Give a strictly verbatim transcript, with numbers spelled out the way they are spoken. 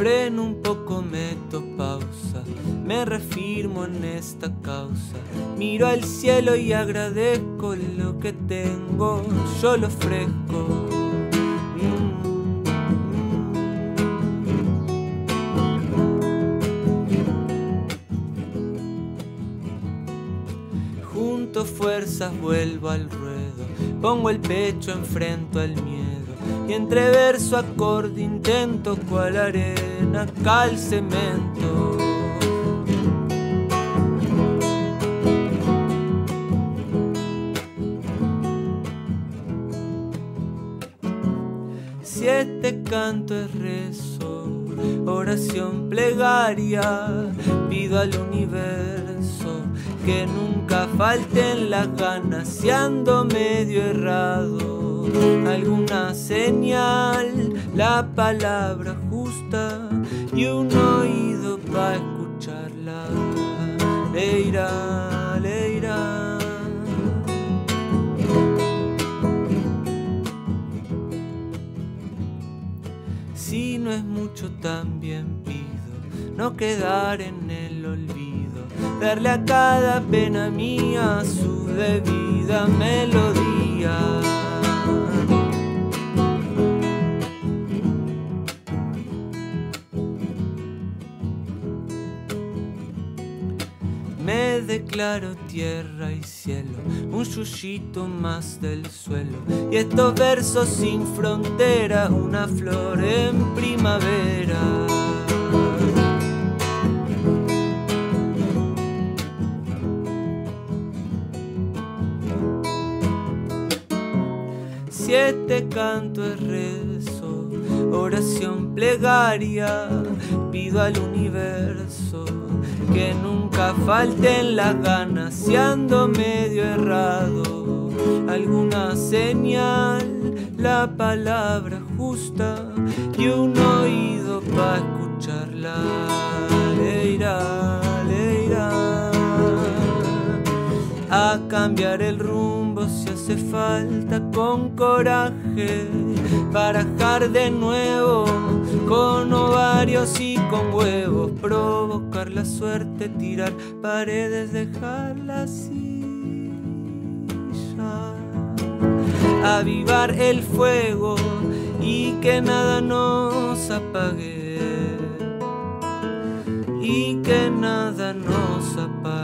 freno un poco, meto pausa, me reafirmo en esta causa. Miro al cielo y agradezco lo que tengo, yo lo ofrezco. Junto fuerzas, vuelvo al ruedo, pongo el pecho, enfrento al miedo. Y entre verso, acorde, intento cual arena, cal cemento. Si este canto es rezo, oración, plegaria, pido al universo que nunca falten las ganas si ando medio errado. Alguna señal, la palabra justa y un oído pa' escucharla. Le irá, le irá. Si no es mucho también pido no quedar en el olvido, darle a cada pena mía su debida melodía. Me declaro tierra y cielo, un yuyito más del suelo, y estos versos sin frontera, una flor en primavera. Si este canto es rezo, oración, plegaria, pido al universo que nunca falten las ganas si ando medio errado. Alguna señal, la palabra justa y un oído pa' escucharla. Le irá, le irá a cambiar el rumbo si hace falta, con coraje, barajar de nuevo, con ovarios y con huevos, provocar la suerte, tirar paredes, dejarla así ya, avivar el fuego y que nada nos apague, y que nada nos apague.